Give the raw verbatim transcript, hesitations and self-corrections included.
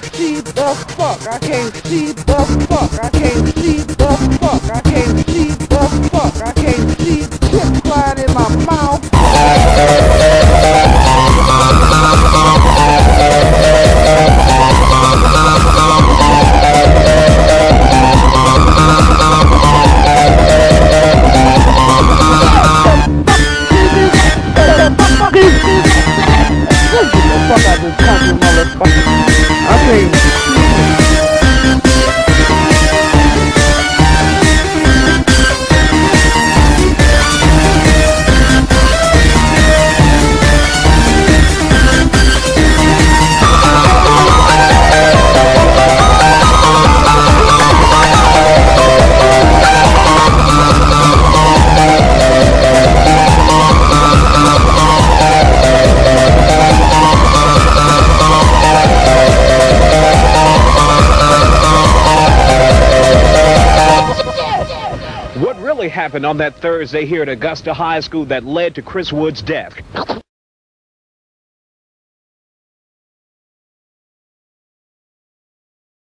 see the fuck. I can't see the fuck. I can't see the fuck. I can't see the fuck. I can't see shit flying in my mouth. Fuck out this country, motherfucker. I can't see What really happened on that Thursday here at Augusta High School that led to Chris Wood's death?